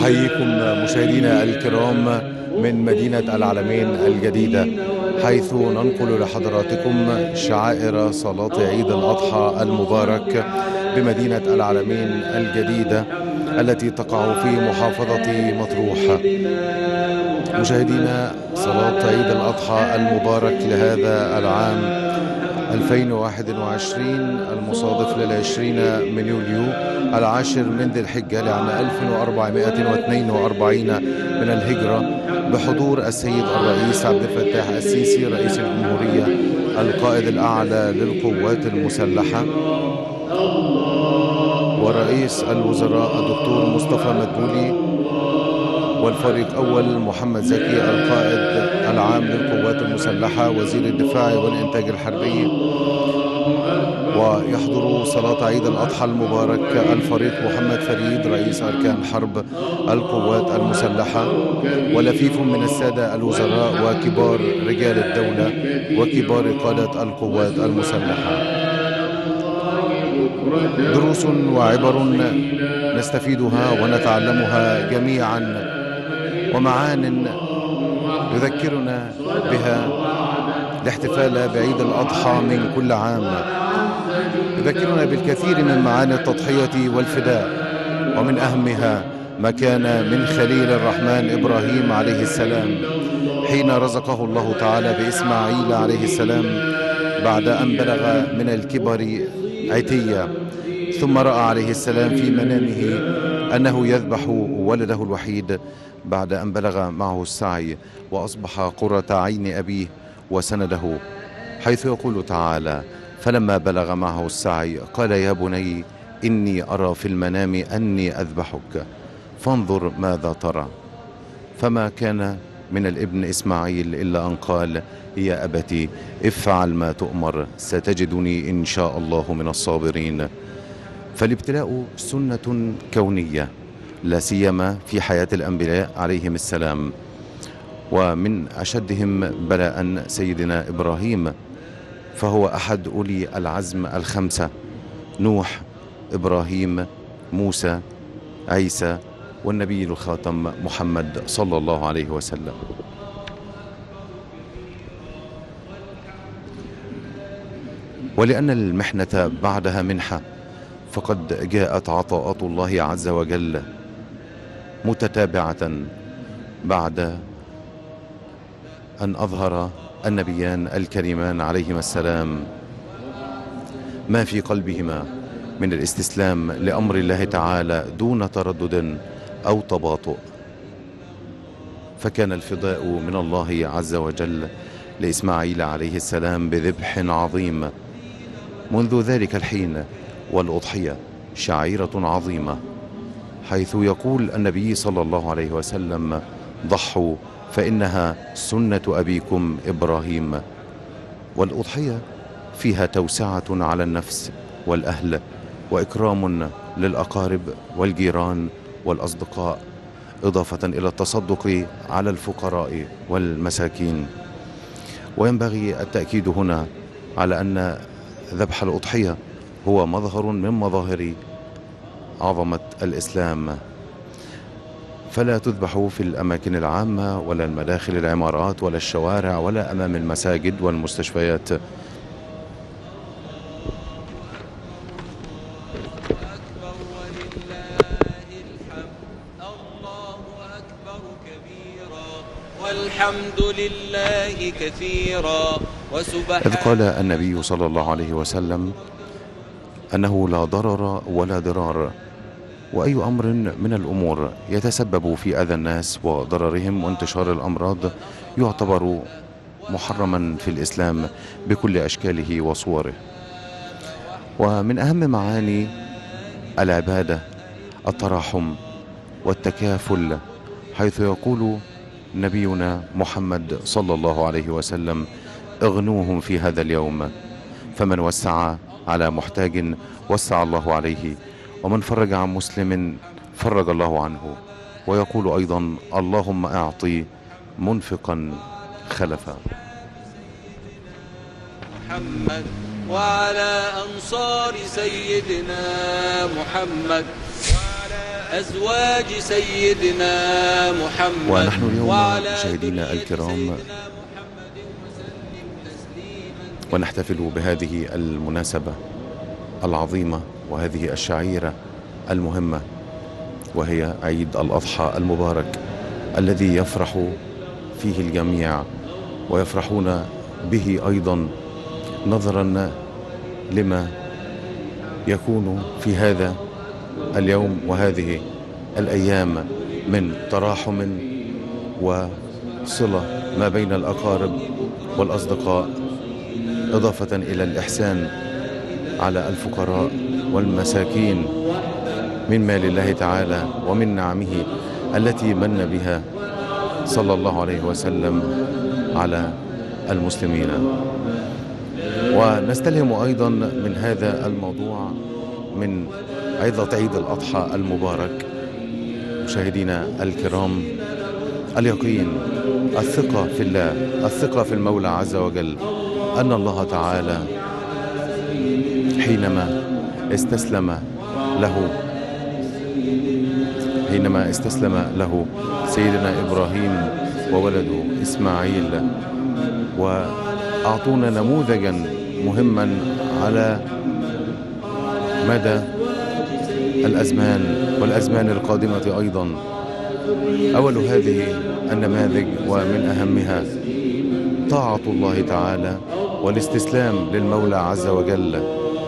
أحييكم مشاهدينا الكرام من مدينة العلمين الجديدة، حيث ننقل لحضراتكم شعائر صلاة عيد الأضحى المبارك بمدينة العلمين الجديدة التي تقع في محافظة مطروح. مشاهدينا، صلاة عيد الأضحى المبارك لهذا العام 2021 المصادف للعشرين من يوليو العاشر من ذي الحجة لعام 1442 من الهجرة، بحضور السيد الرئيس عبد الفتاح السيسي رئيس الجمهورية القائد الأعلى للقوات المسلحة، ورئيس الوزراء الدكتور مصطفى مدبولي، والفريق أول محمد زكي القائد العام للقوات المسلحة وزير الدفاع والإنتاج الحربي. ويحضر صلاة عيد الأضحى المبارك الفريق محمد فريد رئيس أركان حرب القوات المسلحة، ولفيف من السادة الوزراء وكبار رجال الدولة وكبار قادة القوات المسلحة. دروس وعبر نستفيدها ونتعلمها جميعا، ومعان يذكرنا بها الاحتفال بعيد الأضحى من كل عام، يذكرنا بالكثير من معاني التضحية والفداء، ومن أهمها ما كان من خليل الرحمن إبراهيم عليه السلام حين رزقه الله تعالى بإسماعيل عليه السلام بعد أن بلغ من الكبر عتية، ثم رأى عليه السلام في منامه أنه يذبح ولده الوحيد بعد أن بلغ معه السعي وأصبح قرة عين أبيه وسنده، حيث يقول تعالى: فلما بلغ معه السعي قال يا بني إني أرى في المنام أني أذبحك فانظر ماذا ترى. فما كان من الابن إسماعيل إلا أن قال: يا أبتي افعل ما تؤمر ستجدني إن شاء الله من الصابرين. فالابتلاء سنة كونية، لا سيما في حياة الأنبياء عليهم السلام، ومن أشدهم بلاء سيدنا إبراهيم، فهو أحد أولي العزم الخمسة: نوح، إبراهيم، موسى، عيسى، والنبي الخاتم محمد صلى الله عليه وسلم. ولأن المحنة بعدها منحة، فقد جاءت عطاءات الله عز وجل متتابعة بعد أن أظهر النبيان الكريمان عليهما السلام ما في قلبهما من الاستسلام لأمر الله تعالى دون تردد أو تباطؤ. فكان الفداء من الله عز وجل لإسماعيل عليه السلام بذبح عظيم منذ ذلك الحين، والأضحية شعيرة عظيمة، حيث يقول النبي صلى الله عليه وسلم: ضحوا فإنها سنة أبيكم إبراهيم. والأضحية فيها توسعة على النفس والأهل، وإكرام للأقارب والجيران والأصدقاء، إضافة إلى التصدق على الفقراء والمساكين. وينبغي التأكيد هنا على أن ذبح الأضحية هو مظهر من مظاهر عظمة الإسلام، فلا تذبح في الأماكن العامة ولا المداخل العمارات ولا الشوارع ولا أمام المساجد والمستشفيات. والحمد لله كثيرا إذ قال النبي صلى الله عليه وسلم أنه لا ضرر ولا ضرار، وأي أمر من الأمور يتسبب في أذى الناس وضررهم وانتشار الأمراض يعتبر محرما في الإسلام بكل أشكاله وصوره. ومن أهم معاني العبادة التراحم والتكافل، حيث يقول نبينا محمد صلى الله عليه وسلم: اغنوهم في هذا اليوم، فمن وسع على محتاج وسع الله عليه، ومن فرج عن مسلم فرج الله عنه. ويقول أيضا: اللهم أعطي منفقا خلفا. محمد وعلى أنصار سيدنا محمد وعلى أزواج سيدنا محمد ونحن اليوم وعلى مشاهدينا الكرام ونحتفل بهذه المناسبة العظيمة وهذه الشعيرة المهمة، وهي عيد الأضحى المبارك الذي يفرح فيه الجميع ويفرحون به أيضا نظرا لما يكون في هذا اليوم وهذه الأيام من تراحم وصلة ما بين الأقارب والأصدقاء، إضافة إلى الإحسان على الفقراء والمساكين من مال الله تعالى ومن نعمه التي من بها صلى الله عليه وسلم على المسلمين. ونستلهم أيضا من هذا الموضوع من عظة عيد الأضحى المبارك مشاهدينا الكرام اليقين، الثقة في الله، الثقة في المولى عز وجل، أن الله تعالى حينما استسلم له سيدنا إبراهيم وولده إسماعيل، وأعطونا نموذجا مهما على مدى الأزمان والأزمان القادمة أيضا. أول هذه النماذج ومن أهمها طاعة الله تعالى والاستسلام للمولى عز وجل،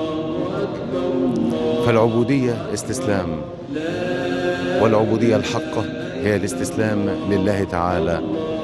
فالعبودية استسلام، والعبودية الحقة هي الاستسلام لله تعالى،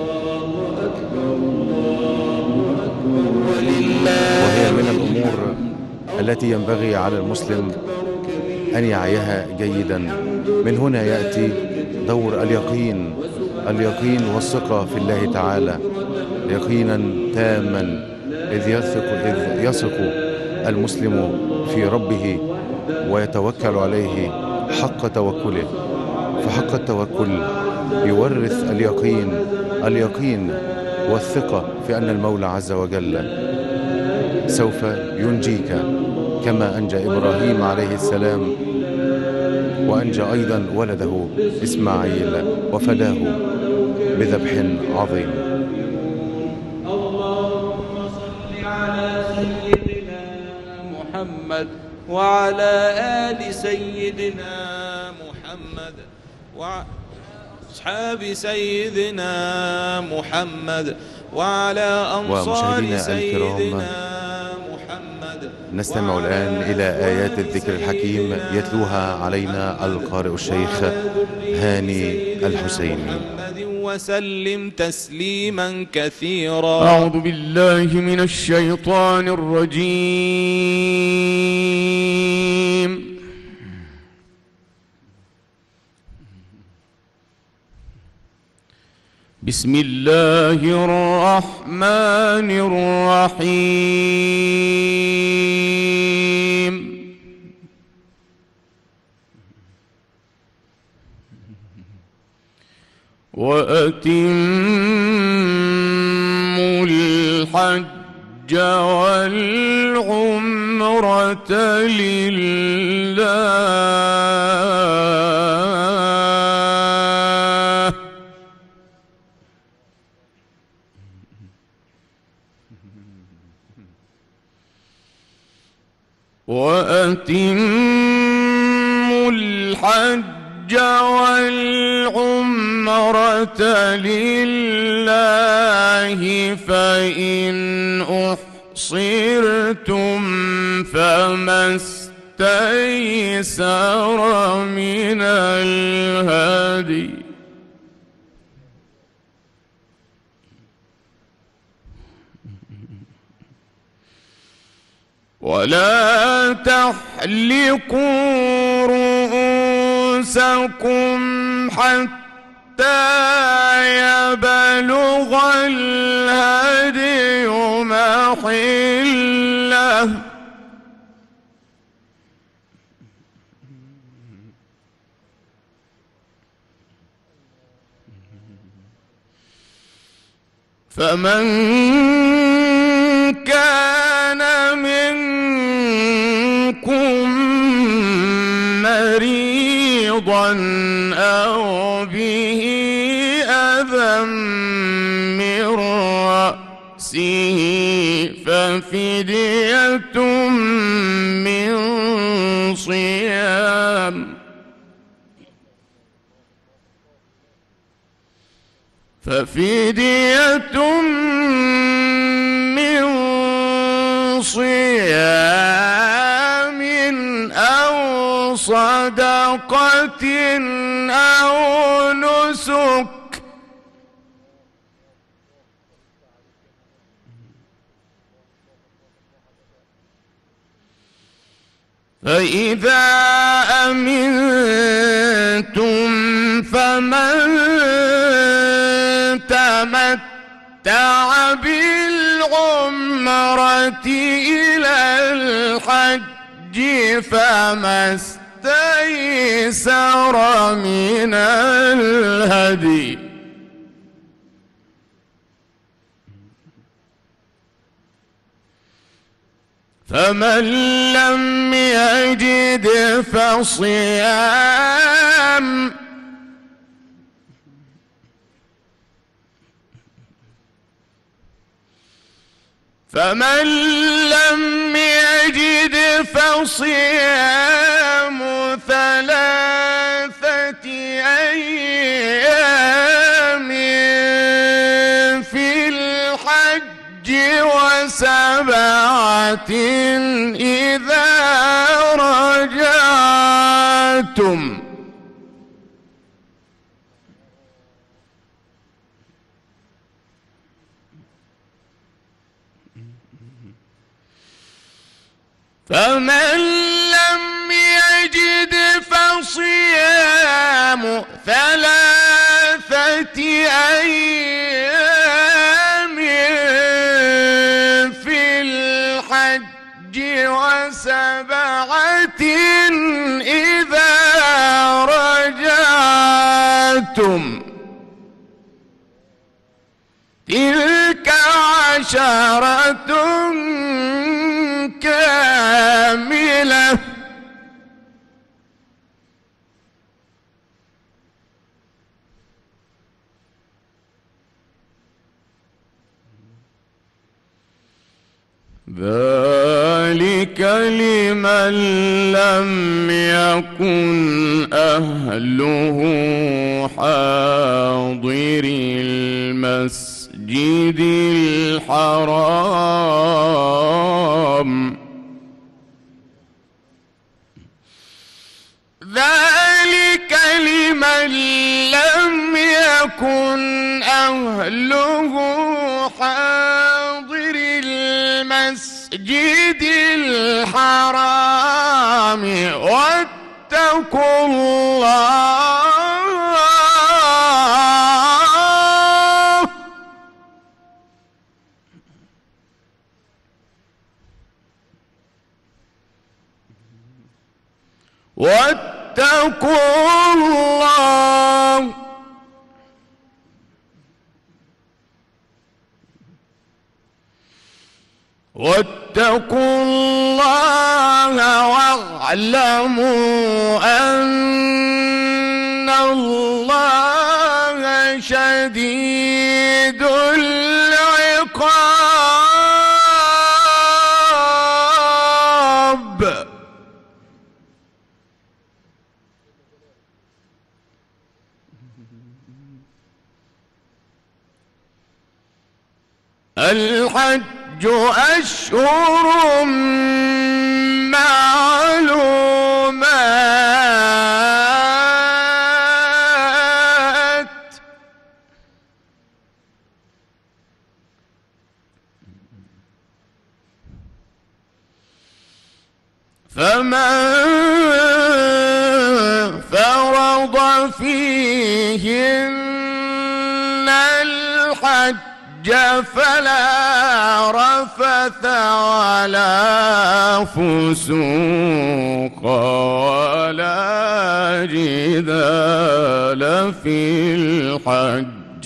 وهي من الأمور التي ينبغي على المسلم أن يعيها جيدا. من هنا يأتي دور اليقين والثقة في الله تعالى يقينا تاما، إذ يثق المسلم في ربه ويتوكل عليه حق توكله، فحق التوكل يورث اليقين والثقة في أن المولى عز وجل سوف ينجيك كما أنجى إبراهيم عليه السلام، وأنجى أيضا ولده إسماعيل وفداه بذبح عظيم. اللهم صل على سيدنا محمد وعلى آل سيدنا محمد وأصحاب سيدنا محمد وعلى أنصار سيدنا محمد. نستمع الآن إلى آيات الذكر الحكيم يتلوها علينا القارئ الشيخ هاني الحسيني. وسلم تسليما كثيرا. أعوذ بالله من الشيطان الرجيم. بسم الله الرحمن الرحيم. وأتموا الحج والعمرة لله وأتموا الحج والعمرة لله فإن أحصرتم فما استيسر من الهدي ولا تحلقوا رؤوسكم حتى يبلغ الهدي محله فمن كان منكم مريضا أو به أذى من رأسه ففدية من صيام أو صدقة أو نسك فإذا أمنتم فمن تمتع بالعمرة إلى الحج فما استيسر من الهدي فمن لم يجد فصيام ثلاثة أيام في الحج وسبعة إذا رجعتم فمن لم يجد فصيام ثلاثة أيام في الحج وسبعة إذا رجعتم تلك عشرة كاملة ذلك لمن لم يكن أهله حاضر المسجد الحرام ذلك لمن لم يكن أهله حاضر المسجد الحرام واتقوا الله واتقوا الله واعلموا أن الله شديد العقاب الحج أشهر معلومات فمن فرض فيهن الحج فلا رفث ولا فسوق ولا جدال في الحج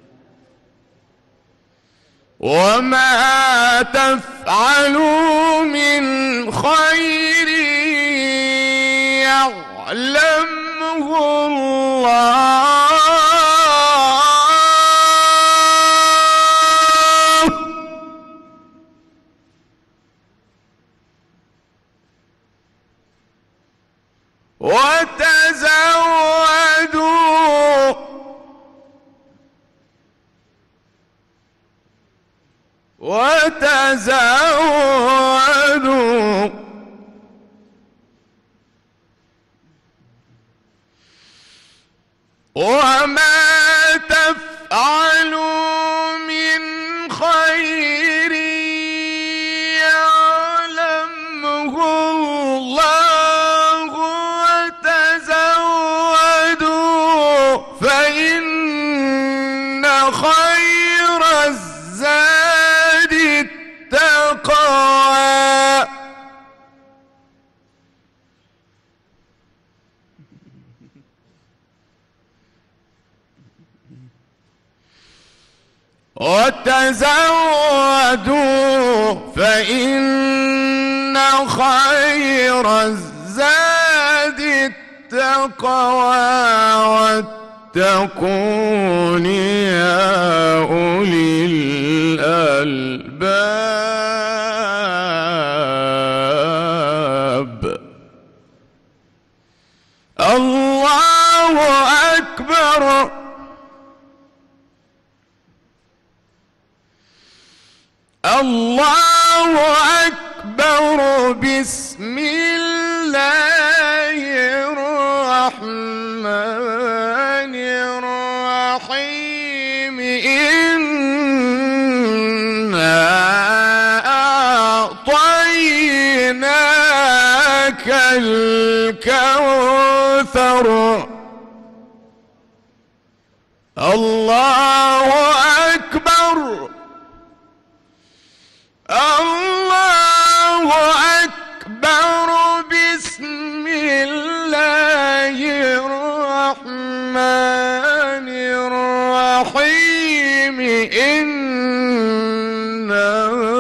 وما تفعلوا من خير يعلمه وتزودوا وما تفعلوا من خير يعلمه الله وتزودوا فإن خير الزاد التقوى وتزودوا فإن خير الزاد التقوى واتقون يا أولي الألباب. الله أكبر. الله أكبر. بسم الله الرحمن الرحيم. إنا أعطيناك الكوثر. الله أكبر. الله أكبر. بسم الله الرحمن الرحيم. إنا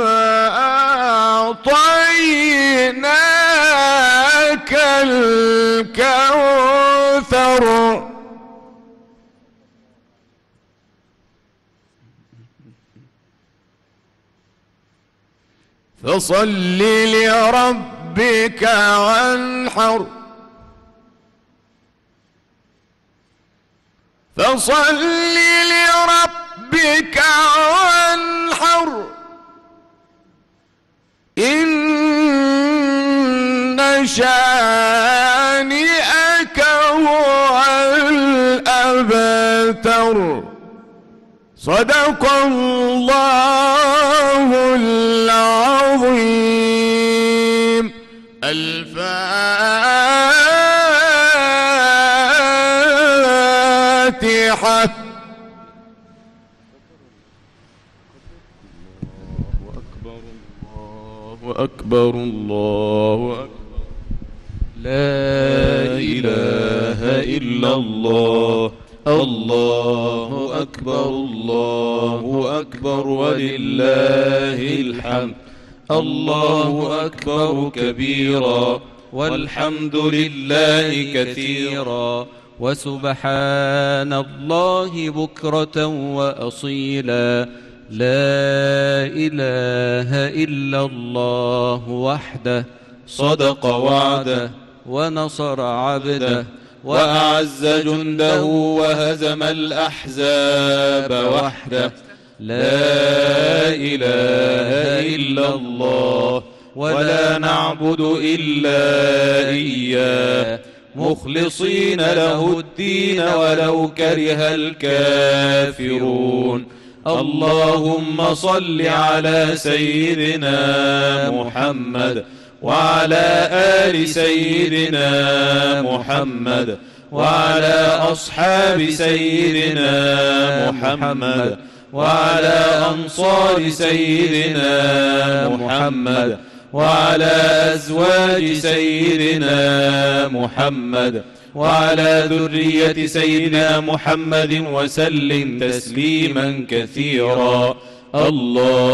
أعطيناك الكوثر. فصل لربك وانحر. فصل لربك وانحر. إن شانئك هو الأبتر. صدق الله العظيم. الفاتحة. الله أكبر. الله أكبر. لا إله إلا الله. الله أكبر. الله أكبر ولله الحمد. الله أكبر كبيرا والحمد لله كثيرا وسبحان الله بكرة وأصيلا. لا إله إلا الله وحده صدق وعده ونصر عبده وأعز جنده وهزم الأحزاب وحده. لا إله إلا الله ولا نعبد إلا إياه مخلصين له الدين ولو كره الكافرون. اللهم صل على سيدنا محمد وعلى آل سيدنا محمد وعلى أصحاب سيدنا محمد وعلى أنصار سيدنا محمد وعلى أزواج سيدنا محمد وعلى ذرية سيدنا محمد وسلم تسليما كثيرا.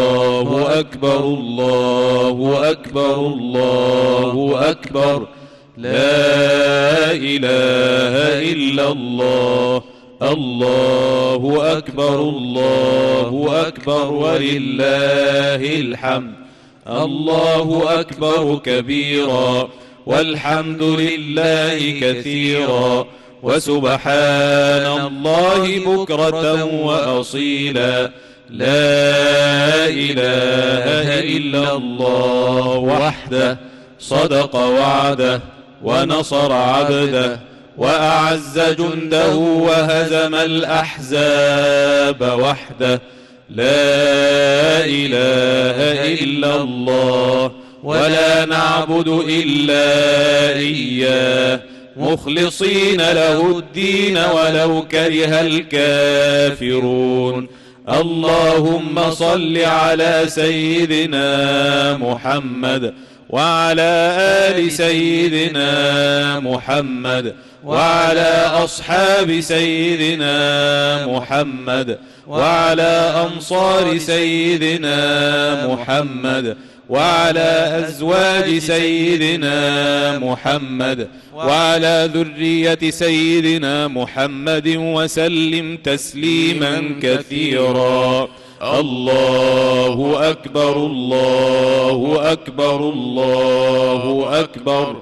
الله أكبر. الله أكبر. الله أكبر. لا إله إلا الله. الله أكبر الله أكبر ولله الحمد. الله أكبر كبيرا والحمد لله كثيرا وسبحان الله بكرة وأصيلا. لا إله إلا الله وحده صدق وعده ونصر عبده وأعز جنده وهزم الأحزاب وحده. لا إله إلا الله ولا نعبد إلا إياه مخلصين له الدين ولو كره الكافرون. اللهم صل على سيدنا محمد وعلى آل سيدنا محمد وعلى أصحاب سيدنا محمد وعلى أنصار سيدنا محمد وعلى أزواج سيدنا محمد وعلى ذرية سيدنا محمد وسلم تسليما كثيرا. الله أكبر الله أكبر الله أكبر.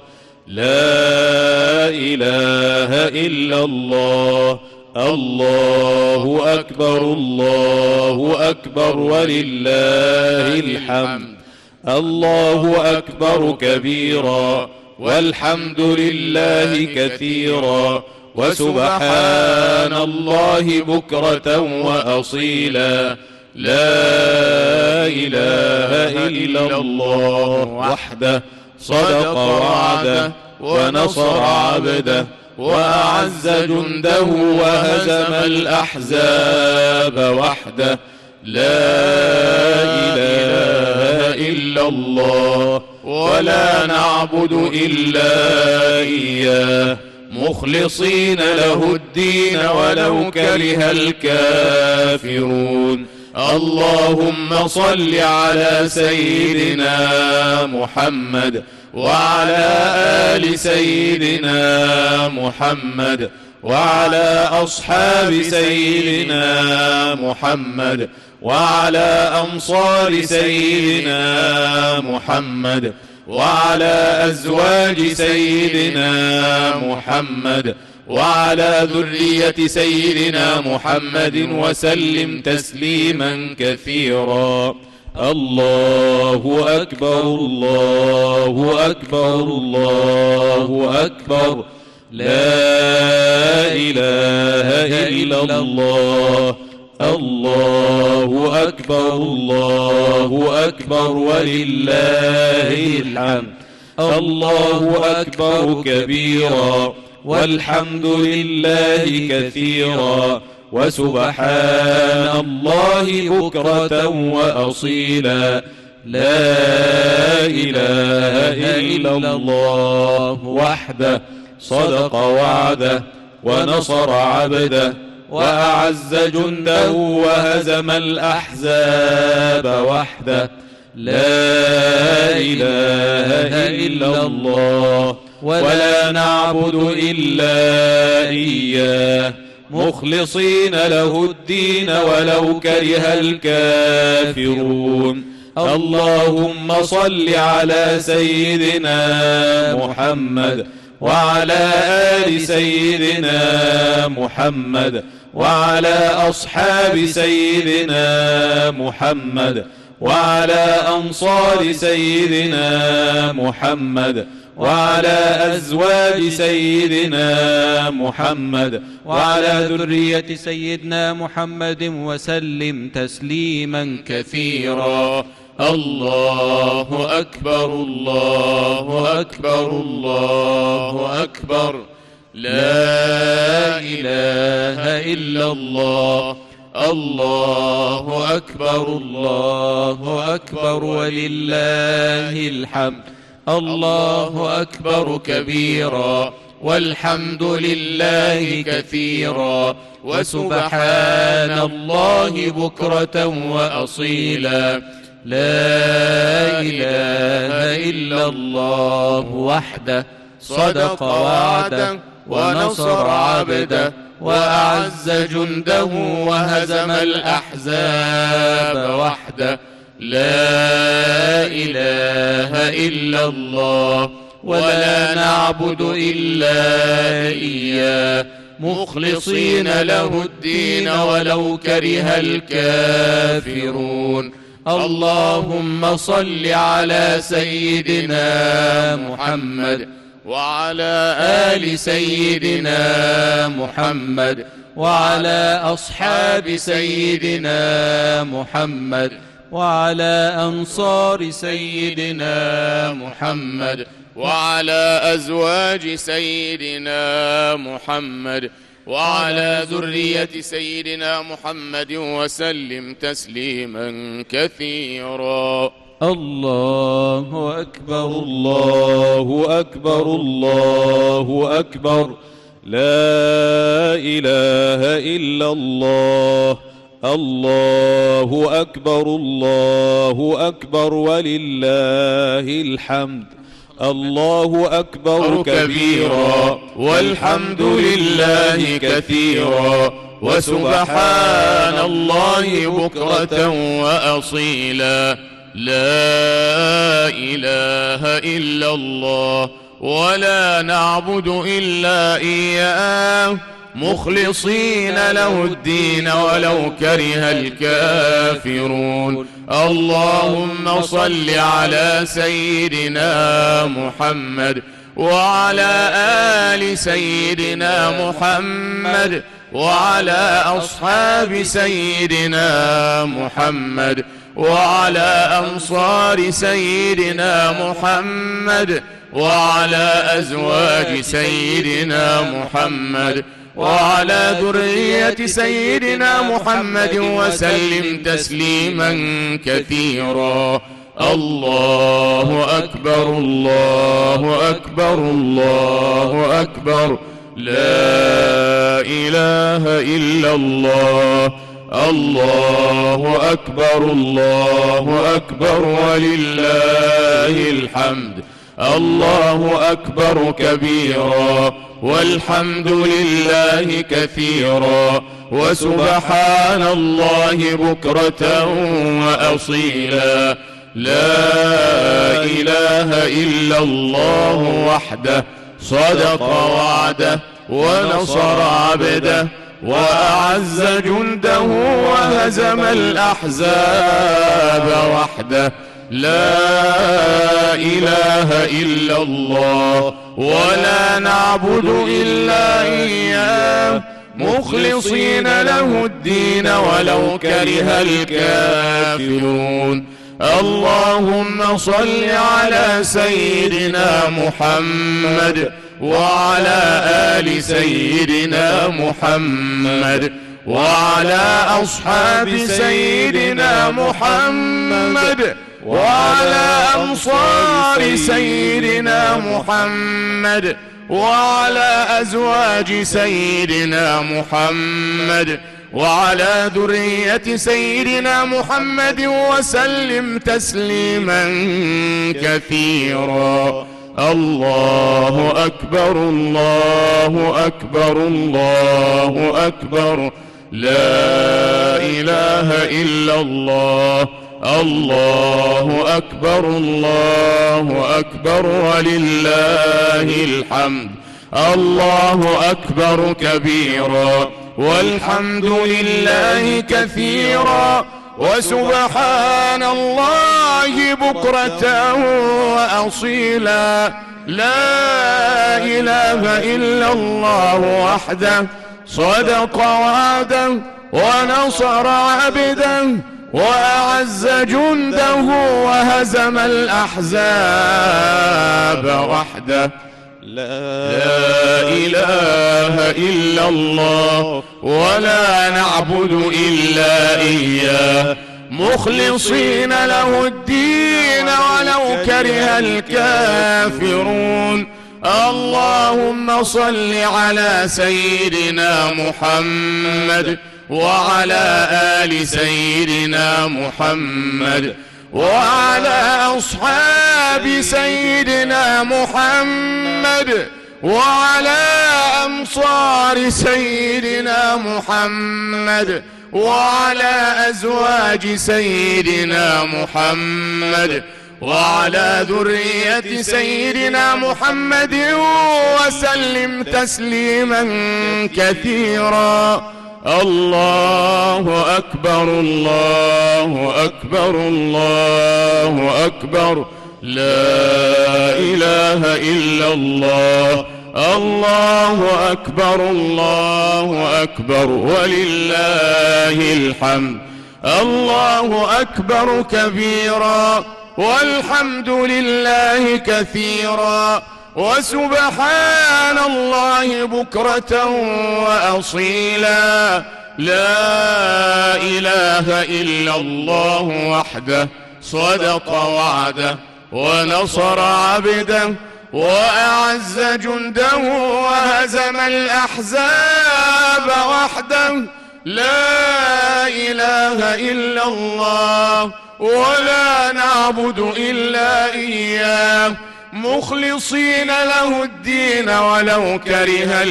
لا إله إلا الله. الله أكبر الله أكبر ولله الحمد. الله أكبر كبيرا والحمد لله كثيرا وسبحان الله بكرة وأصيلا. لا إله إلا الله وحده صدق وعده ونصر عبده وأعز جنده وهزم الأحزاب وحده. لا إله إلا الله ولا نعبد إلا إياه مخلصين له الدين ولو كره الكافرون. اللهم صل على سيدنا محمد وعلى آل سيدنا محمد وعلى أصحاب سيدنا محمد وعلى أنصار سيدنا محمد وعلى أزواج سيدنا محمد وعلى ذرية سيدنا محمد وسلم تسليما كثيرا. الله أكبر الله أكبر الله أكبر. لا إله إلا الله. الله أكبر الله أكبر ولله الحمد. الله أكبر كبيرا والحمد لله كثيرا وسبحان الله بكرة وأصيلا. لا إله إلا الله وحده صدق وعده ونصر عبده وأعز جنده وهزم الأحزاب وحده. لا إله إلا الله ولا نعبد إلا إياه مخلصين له الدين ولو كره الكافرون. اللهم صل على سيدنا محمد وعلى آل سيدنا محمد وعلى أصحاب سيدنا محمد وعلى أنصار سيدنا محمد وعلى أزواج سيدنا محمد وعلى ذرية سيدنا محمد وسلم تسليما كثيرا. الله أكبر الله أكبر الله أكبر. لا إله إلا الله. الله أكبر الله أكبر ولله الحمد. الله أكبر كبيرا والحمد لله كثيرا وسبحان الله بكرة وأصيلا. لا إله إلا الله وحده صدق وعده ونصر عبده وأعز جنده وهزم الأحزاب وحده. لا إله إلا الله ولا نعبد إلا إياه مخلصين له الدين ولو كره الكافرون. اللهم صل على سيدنا محمد وعلى آل سيدنا محمد وعلى أصحاب سيدنا محمد وعلى أنصار سيدنا محمد وعلى أزواج سيدنا محمد وعلى ذرية سيدنا محمد وسلم تسليما كثيرا. الله أكبر الله أكبر الله أكبر. لا إله إلا الله. الله أكبر الله أكبر ولله الحمد. الله أكبر كبيرا والحمد لله كثيرا وسبحان الله بكرة وأصيلا. لا إله إلا الله ولا نعبد إلا إياه مخلصين له الدين ولو كره الكافرون. اللهم صل على سيدنا محمد وعلى آل سيدنا محمد وعلى أصحاب سيدنا محمد وعلى أنصار سيدنا محمد وعلى أزواج سيدنا محمد وعلى ذرية سيدنا محمد وسلم تسليما كثيرا. الله أكبر الله أكبر الله أكبر. لا إله إلا الله. الله أكبر الله أكبر ولله الحمد. الله أكبر كبيرا والحمد لله كثيرا وسبحان الله بكرة وأصيلا. لا إله إلا الله وحده صدق وعده ونصر عبده وأعز جنده وهزم الأحزاب وحده. لا إله إلا الله ولا نعبد إلا إياه مخلصين له الدين ولو كره الكافرون. اللهم صل على سيدنا محمد وعلى آل سيدنا محمد وعلى أصحاب سيدنا محمد وعلى أنصار سيدنا محمد وعلى أزواج سيدنا محمد وعلى ذرية سيدنا محمد وسلم تسليما كثيرا. الله أكبر الله أكبر الله أكبر. لا إله إلا الله. الله أكبر الله أكبر ولله الحمد. الله أكبر كبيرا والحمد لله كثيرا وسبحان الله بكرة وأصيلا. لا إله إلا الله وحده صدق وعده ونصر عبده وأعز جنده وهزم الأحزاب وحده. لا إله إلا الله ولا نعبد إلا إياه مخلصين له الدين ولو كره الكافرون. اللهم صل على سيدنا محمد وعلى آل سيدنا محمد وعلى أصحاب أصحاب سيدنا محمد وعلى أنصار سيدنا محمد وعلى أزواج سيدنا محمد وعلى ذرية سيدنا محمد وسلم تسليما كثيرا. الله أكبر الله أكبر الله أكبر لا إله إلا الله. الله أكبر الله أكبر ولله الحمد. الله أكبر كبيرا والحمد لله كثيرا وسبحان الله بكرة وأصيلا. لا إله إلا الله وحده صدق وعده ونصر عبده وأعز جنده وهزم الأحزاب وحده. لا إله إلا الله ولا نعبد إلا إياه مخلصين له الدين ولو كره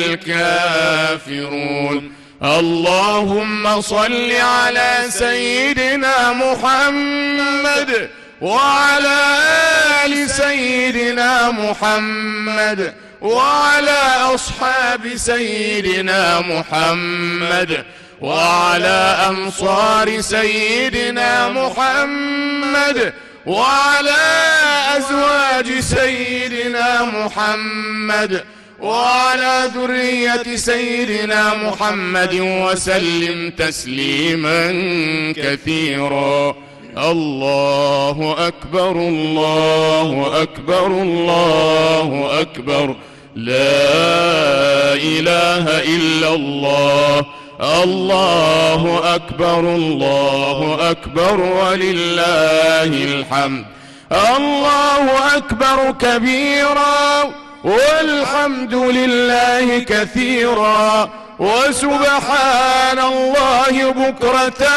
الكافرون. اللهم صل على سيدنا محمد وعلى آل سيدنا محمد وعلى أصحاب سيدنا محمد وعلى أنصار سيدنا محمد وعلى أزواج سيدنا محمد وعلى ذرية سيدنا محمد وسلم تسليما كثيرا. الله أكبر الله أكبر الله أكبر لا إله إلا الله. الله أكبر الله أكبر ولله الحمد. الله أكبر كبيرا والحمد لله كثيرا وسبحان الله بكرة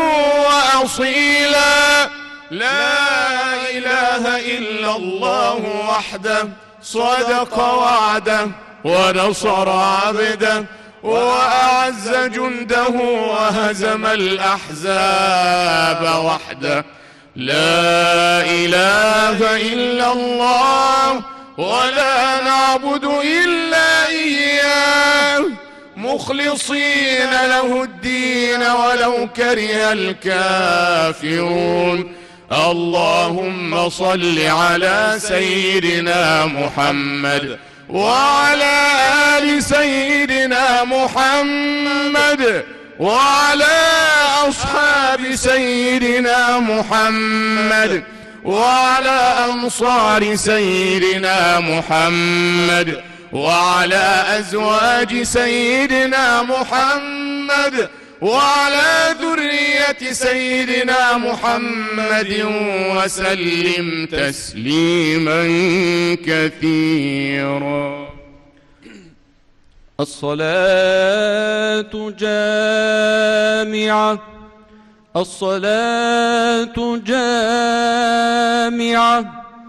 وأصيلا. لا إله إلا الله وحده صدق وعده ونصر عبده وأعز جنده وهزم الأحزاب وحده. لا إله إلا الله ولا نعبد إلا إياه مخلصين له الدين ولو كره الكافرون. اللهم صل على سيدنا محمد وعلى آل سيدنا محمد وعلى أصحاب سيدنا محمد وعلى أنصار سيدنا محمد وعلى أزواج سيدنا محمد وعلى ذرية سيدنا محمد وسلم تسليما كثيرا. الصلاة جامعة الصلاة جامعة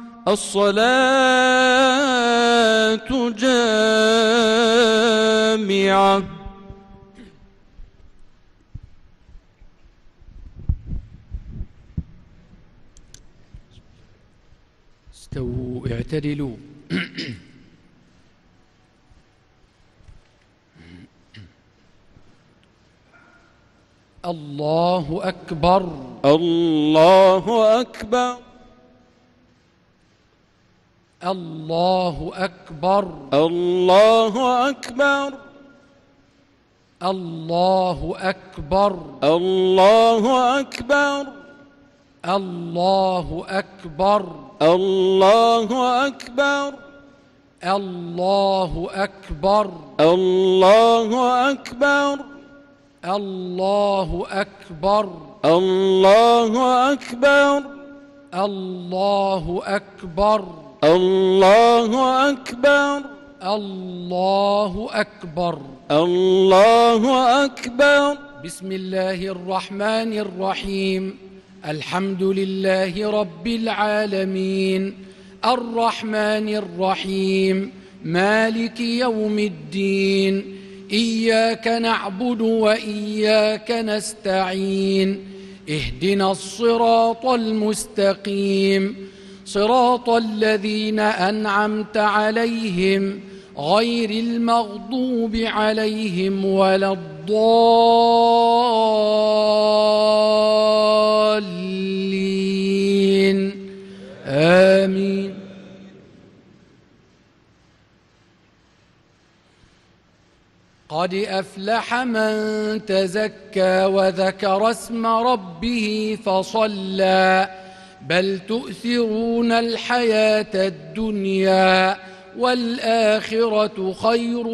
الصلاة جامعة. استووا اعتدلوا. الله أكبر الله أكبر الله أكبر الله أكبر الله أكبر الله أكبر الله أكبر الله أكبر الله أكبر الله أكبر الله أكبر الله أكبر الله أكبر الله أكبر الله أكبر الله أكبر. بسم الله الرحمن الرحيم. الحمد لله رب العالمين الرحمن الرحيم مالك يوم الدين إياك نعبد وإياك نستعين اهدنا الصراط المستقيم صراط الذين أنعمت عليهم غير المغضوب عليهم ولا الضالين آمين. قد أفلح من تزكى وذكر اسم ربه فصلى بل تؤثرون الحياة الدنيا والآخرة خير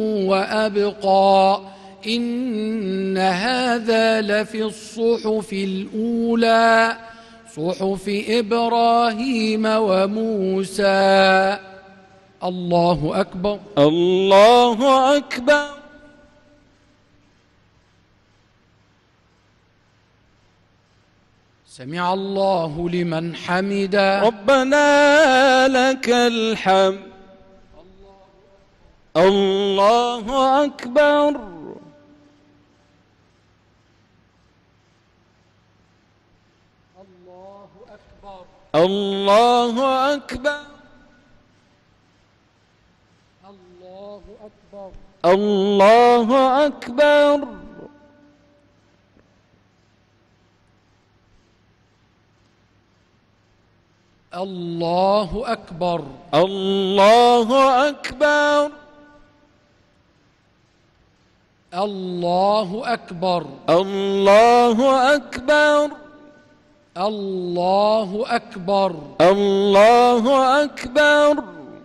وأبقى إن هذا لفي الصحف الأولى صحف إبراهيم وموسى. الله أكبر. الله أكبر. سمع الله لمن حمده. ربنا لك الحمد. الله أكبر. الله أكبر. الله أكبر. الله أكبر. الله أكبر. الله أكبر. الله أكبر. الله أكبر. الله أكبر. الله أكبر. الله أكبر.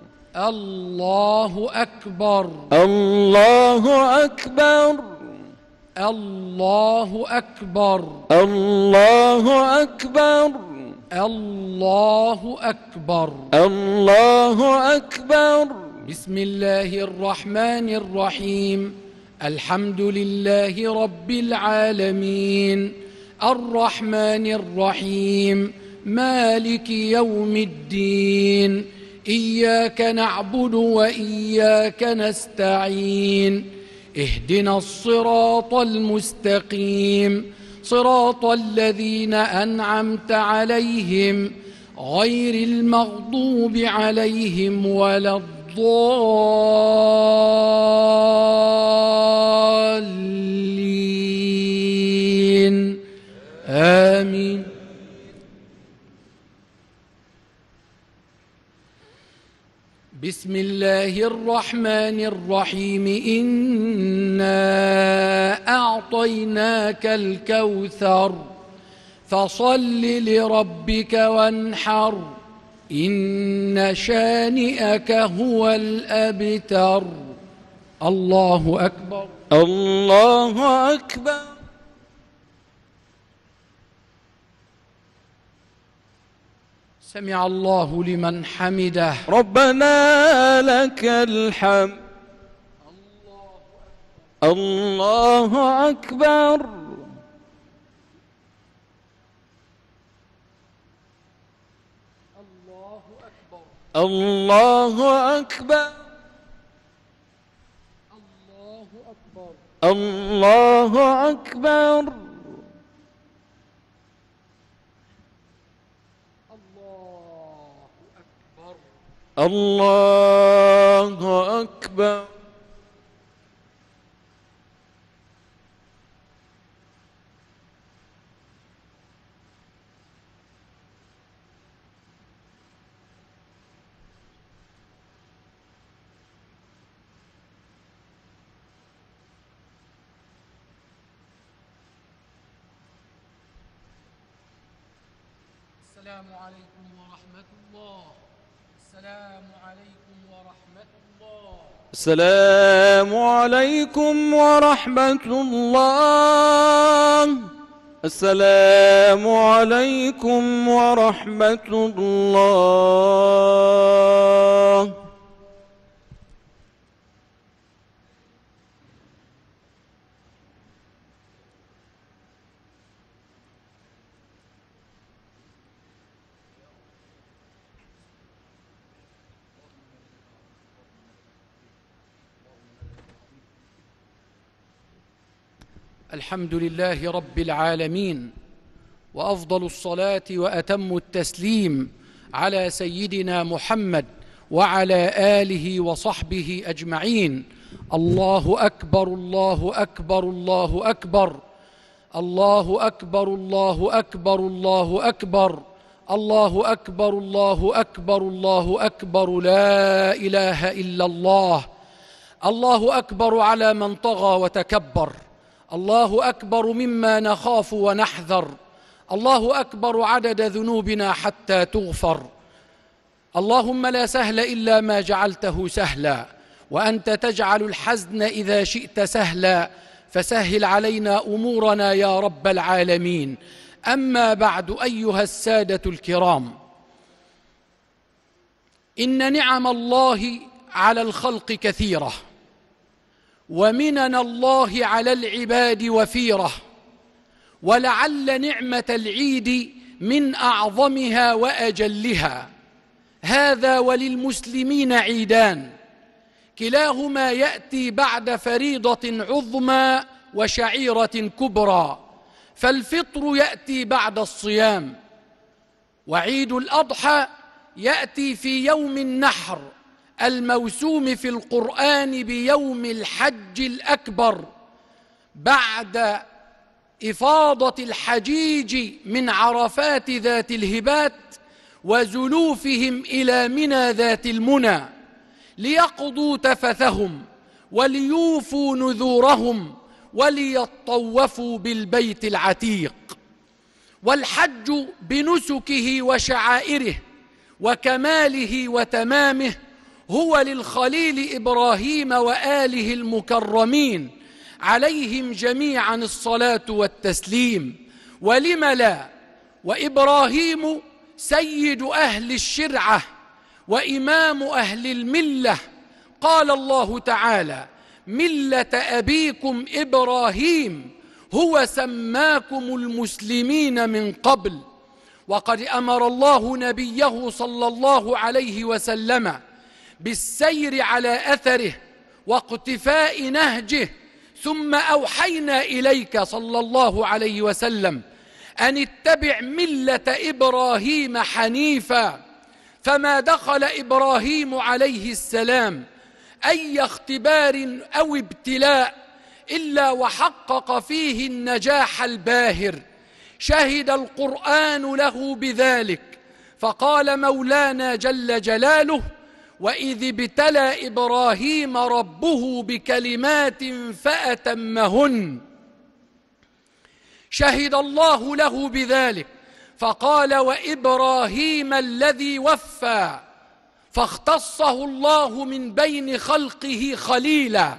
الله أكبر. الله أكبر. الله أكبر. الله أكبر. الله أكبر. الله أكبر. بسم الله الرحمن الرحيم الحمد لله رب العالمين الرحمن الرحيم مالك يوم الدين إياك نعبد وإياك نستعين اهدنا الصراط المستقيم صراط الذين أنعمت عليهم غير المغضوب عليهم ولا الضالين آمين. بسم الله الرحمن الرحيم إنا أعطيناك الكوثر فصل لربك وانحر إن شانئك هو الأبتر. الله أكبر. الله أكبر. سمع الله لمن حمده. ربنا لك الحمد. الله أكبر. الله أكبر. الله أكبر. الله أكبر. السلام عليكم ورحمة الله. السلام عليكم ورحمة الله. السلام عليكم ورحمة الله. السلام عليكم ورحمة الله. الحمد لله رب العالمين، وأفضل الصلاة وأتم التسليم على سيدنا محمد وعلى آله وصحبه أجمعين. الله أكبر الله أكبر الله أكبر الله أكبر الله أكبر الله أكبر الله أكبر الله أكبر الله أكبر لا إله إلا الله. الله أكبر على من طغى وتكبر، الله أكبر مما نخاف ونحذر، الله أكبر عدد ذنوبنا حتى تغفر. اللهم لا سهل إلا ما جعلته سهلا، وأنت تجعل الحزن إذا شئت سهلا، فسهل علينا أمورنا يا رب العالمين. أما بعد، أيها السادة الكرام، إن نعم الله على الخلق كثيرة، ومنن الله على العباد وفيرة، ولعل نعمة العيد من أعظمها وأجلها. هذا وللمسلمين عيدان، كلاهما يأتي بعد فريضة عظمى وشعيرة كبرى، فالفطر يأتي بعد الصيام، وعيد الأضحى يأتي في يوم النحر الموسوم في القرآن بيوم الحج الأكبر، بعد إفاضة الحجيج من عرفات ذات الهبات وزلوفهم إلى منى ذات المنى، ليقضوا تفثهم وليوفوا نذورهم وليطوفوا بالبيت العتيق. والحج بنسكه وشعائره وكماله وتمامه هو للخليل إبراهيم وآله المكرمين عليهم جميعا الصلاة والتسليم، ولم لا؟ وإبراهيم سيد أهل الشرعة وإمام أهل الملة. قال الله تعالى: ملة أبيكم إبراهيم هو سماكم المسلمين من قبل. وقد أمر الله نبيه صلى الله عليه وسلم بالسير على أثره واقتفاء نهجه، ثم أوحينا إليك صلى الله عليه وسلم أن اتبع ملة إبراهيم حنيفا. فما دخل إبراهيم عليه السلام أي اختبار أو ابتلاء إلا وحقق فيه النجاح الباهر، شهد القرآن له بذلك، فقال مولانا جل جلاله: وإذ ابتلى إبراهيم ربه بكلمات فأتمهن. شهد الله له بذلك، فقال: وإبراهيم الذي وفى، فاختصه الله من بين خلقه خليلا،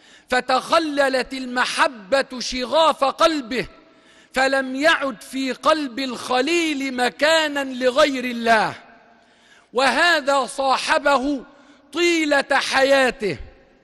فتخللت المحبة شغاف قلبه، فلم يعد في قلب الخليل مكانا لغير الله. وهذا صاحبه طيلة حياته،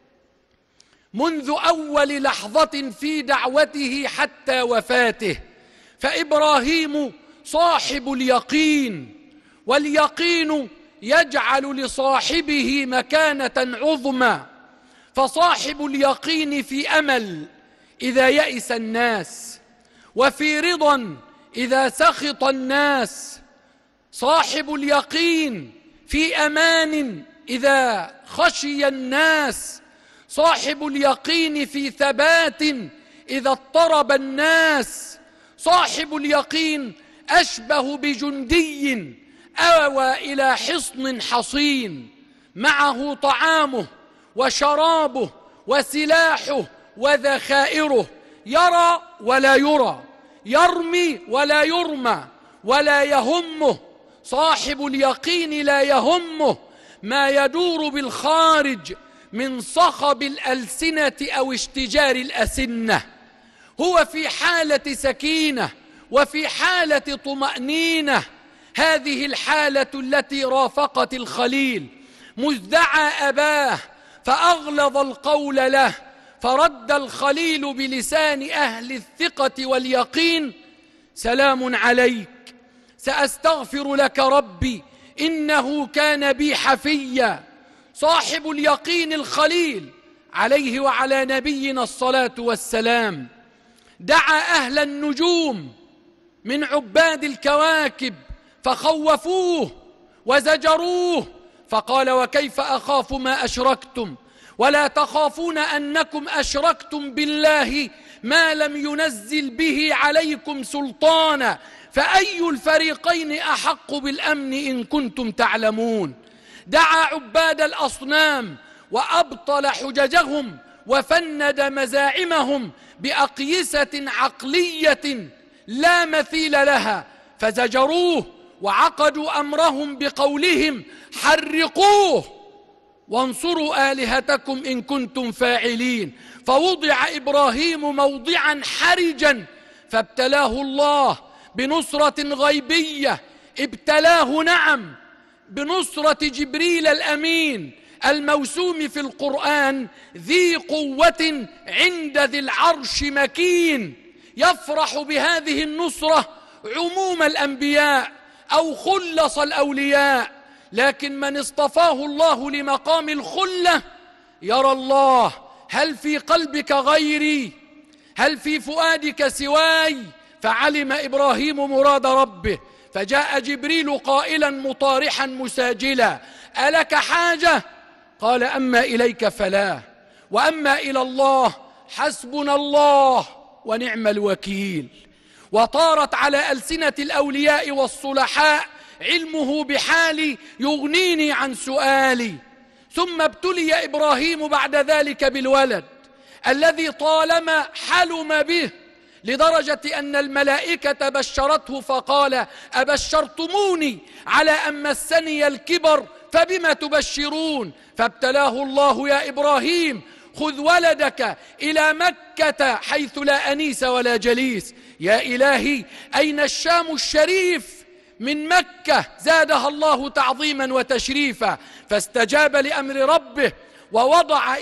منذ أول لحظة في دعوته حتى وفاته. فإبراهيم صاحب اليقين، واليقين يجعل لصاحبه مكانة عظمى. فصاحب اليقين في أمل إذا يئس الناس، وفي رضا إذا سخط الناس. صاحب اليقين في أمان إذا خشي الناس. صاحب اليقين في ثبات إذا اضطرب الناس. صاحب اليقين أشبه بجندي آوى إلى حصن حصين، معه طعامه وشرابه وسلاحه وذخائره، يرى ولا يرى، يرمي ولا يرمى، ولا يهمه. صاحب اليقين لا يهمه ما يدور بالخارج من صخب الألسنة أو اشتجار الأسنة. هو في حالة سكينة وفي حالة طمأنينة، هذه الحالة التي رافقت الخليل مذ دعا أباه فأغلظ القول له، فرد الخليل بلسان أهل الثقة واليقين: سلام عليك، سأستغفر لك ربي إنه كان بي حفيا. صاحب اليقين الخليل عليه وعلى نبينا الصلاة والسلام دعا أهل النجوم من عباد الكواكب فخوفوه وزجروه، فقال: وكيف أخاف ما أشركتم ولا تخافون أنكم أشركتم بالله ما لم ينزل به عليكم سلطانا، فأي الفريقين أحق بالأمن إن كنتم تعلمون. دعا عباد الأصنام وأبطل حججهم وفند مزاعمهم بأقيسة عقلية لا مثيل لها، فزجروه وعقدوا أمرهم بقولهم: حرقوه وانصروا آلهتكم إن كنتم فاعلين. فوضع إبراهيم موضعا حرجا فابتلاه الله بنصرة غيبية، ابتلاه نعم بنصرة جبريل الأمين الموسوم في القرآن: ذي قوة عند ذي العرش مكين. يفرح بهذه النصرة عموم الأنبياء أو خلص الأولياء، لكن من اصطفاه الله لمقام الخلة يرى الله: هل في قلبك غيري؟ هل في فؤادك سواي؟ فعلم إبراهيم مراد ربه، فجاء جبريل قائلا مطارحا مساجلا: ألك حاجة؟ قال: أما إليك فلا، وأما إلى الله حسبنا الله ونعم الوكيل. وطارت على ألسنة الأولياء والصلحاء: علمه بحالي يغنيني عن سؤالي. ثم ابتلي إبراهيم بعد ذلك بالولد الذي طالما حلم به، لدرجة أن الملائكة بشرته فقال: أبشرتموني على أن مسني الكبر فبما تبشرون؟ فابتلاه الله: يا إبراهيم خذ ولدك إلى مكة حيث لا أنيس ولا جليس. يا إلهي أين الشام الشريف من مكة؟ زادها الله تعظيما وتشريفا، فاستجاب لأمر ربه ووضع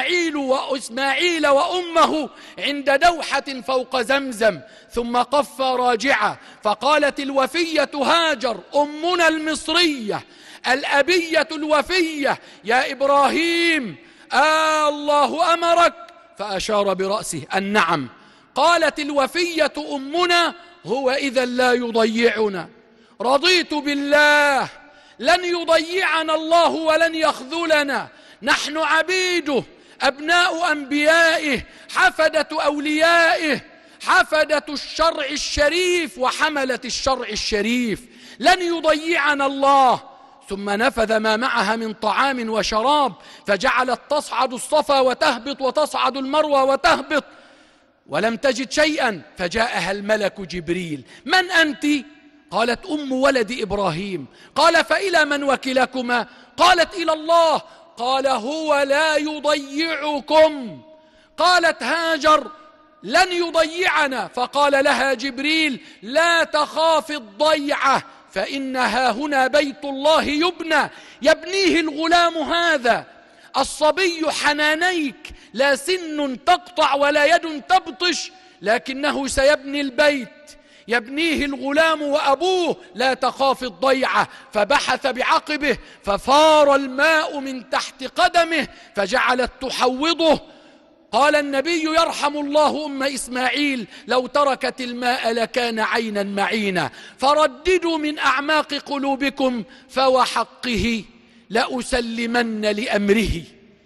إسماعيل وأمه عند دوحة فوق زمزم، ثم قف راجعة، فقالت الوفية هاجر أمنا المصرية الأبية الوفية: يا إبراهيم الله أمرك؟ فأشار برأسه النعم. قالت الوفية أمنا: هو إذا لا يضيعنا، رضيت بالله، لن يضيعنا الله ولن يخذلنا، نحن عبيده أبناء أنبيائه حفدة أوليائه، حفدة الشرع الشريف وحملة الشرع الشريف، لن يضيعنا الله. ثم نفذ ما معها من طعام وشراب، فجعلت تصعد الصفا وتهبط وتصعد المروة وتهبط ولم تجد شيئا، فجاءها الملك جبريل: من أنت؟ قالت: أم ولد إبراهيم. قال: فإلى من وكلكما؟ قالت: إلى الله. قال: هو لا يضيعكم. قالت هاجر: لن يضيعنا. فقال لها جبريل: لا تخاف الضيعة، فإنها هنا بيت الله يبنيه الغلام هذا الصبي حنانيك، لا سن تقطع ولا يد تبطش، لكنه سيبني البيت يبنيه الغلام وأبوه، لا تخاف الضيعة. فبحث بعقبه ففار الماء من تحت قدمه فجعلت تحوضه. قال النبي: يرحم الله أم إسماعيل، لو تركت الماء لكان عينا معينا. فرددوا من أعماق قلوبكم: فوحقه لأسلمن لأمره،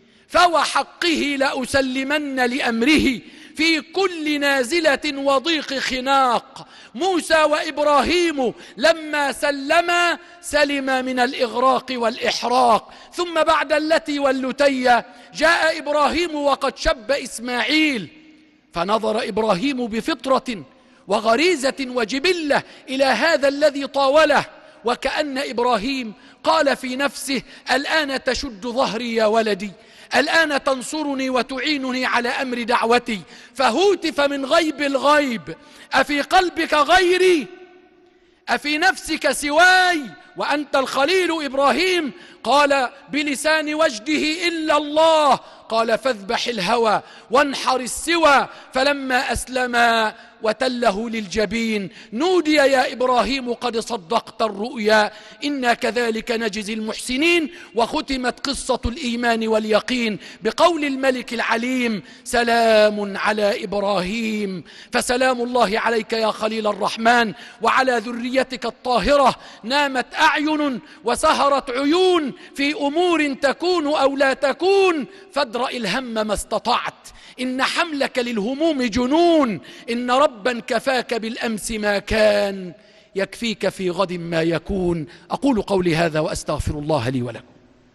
فوحقه لأسلمن لأمره في كل نازلة وضيق خناق. موسى وإبراهيم لما سلما من الإغراق والإحراق. ثم بعد اللتي واللتي جاء إبراهيم وقد شب إسماعيل، فنظر إبراهيم بفطرة وغريزة وجبلة إلى هذا الذي طاوله، وكأن إبراهيم قال في نفسه: الآن تشد ظهري يا ولدي، الآن تنصرني وتعينني على أمر دعوتي. فهوتف من غيب الغيب: أفي قلبك غيري؟ أفي نفسك سواي؟ وأنت الخليل إبراهيم. قال بلسان وجده إلا الله، قال فاذبح الهوى وانحر السوى، فلما أسلما وتله للجبين نودي يا إبراهيم قد صدقت الرؤيا إنا كذلك نجزي المحسنين. وختمت قصة الإيمان واليقين بقول الملك العليم سلام على إبراهيم، فسلام الله عليك يا خليل الرحمن وعلى ذريتك الطاهرة. نامت أعين وسهرت عيون في أمور تكون أو لا تكون، فادرأ الهم ما استطعت، إن حملك للهموم جنون، إن ربا كفاك بالأمس ما كان، يكفيك في غد ما يكون. أقول قولي هذا وأستغفر الله لي ولكم.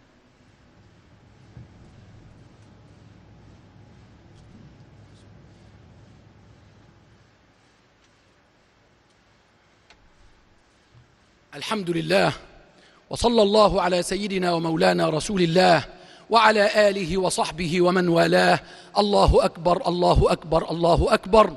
الحمد لله، وصلى الله على سيدنا ومولانا رسول الله وعلى آله وصحبه ومن والاه. الله أكبر الله أكبر الله أكبر،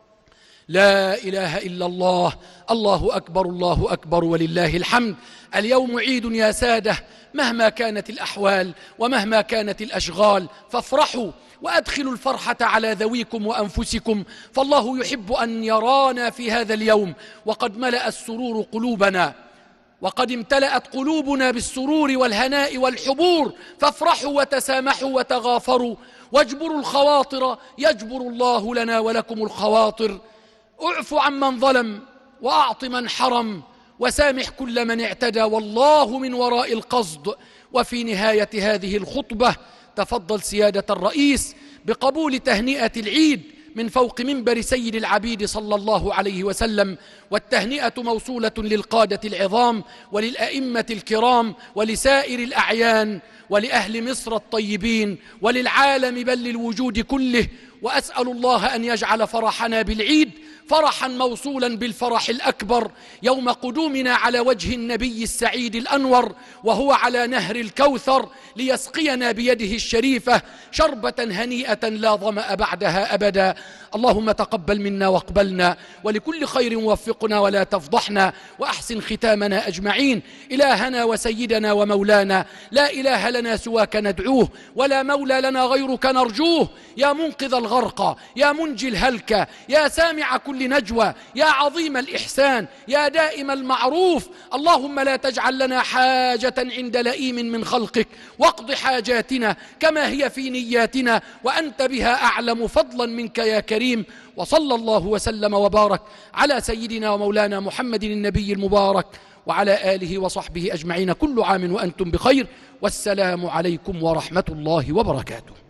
لا إله إلا الله، الله أكبر الله أكبر ولله الحمد. اليوم عيد يا سادة، مهما كانت الأحوال ومهما كانت الأشغال فافرحوا وأدخلوا الفرحة على ذويكم وأنفسكم، فالله يحب أن يرانا في هذا اليوم وقد ملأ السرور قلوبنا، وقد امتلأت قلوبنا بالسرور والهناء والحبور. فافرحوا وتسامحوا وتغافروا واجبروا الخواطر، يجبر الله لنا ولكم الخواطر. اعفوا عمن ظلم وأعط من حرم وسامح كل من اعتدى، والله من وراء القصد. وفي نهاية هذه الخطبة تفضل سيادة الرئيس بقبول تهنئة العيد من فوق منبر سيد العبيد صلى الله عليه وسلم، والتهنئة موصولة للقادة العظام وللأئمة الكرام ولسائر الأعيان ولأهل مصر الطيبين وللعالم بل للوجود كله. وأسأل الله أن يجعل فرحنا بالعيد فرحا موصولا بالفرح الأكبر يوم قدومنا على وجه النبي السعيد الأنور وهو على نهر الكوثر ليسقينا بيده الشريفة شربة هنيئة لا ظمأ بعدها أبدا. اللهم تقبل منا واقبلنا، ولكل خير وفقنا ولا تفضحنا، وأحسن ختامنا أجمعين. إلهنا وسيدنا ومولانا، لا إله لنا سواك ندعوه، ولا مولى لنا غيرك نرجوه. يا منقذ الغرقى، يا منجي الهلكى، يا سامع كل نجوى، يا عظيم الإحسان، يا دائم المعروف، اللهم لا تجعل لنا حاجة عند لئيم من خلقك، واقض حاجاتنا كما هي في نياتنا، وأنت بها أعلم فضلا منك يا كريم. وصلى الله وسلم وبارك على سيدنا ومولانا محمد النبي المبارك وعلى آله وصحبه أجمعين. كل عام وأنتم بخير، والسلام عليكم ورحمة الله وبركاته.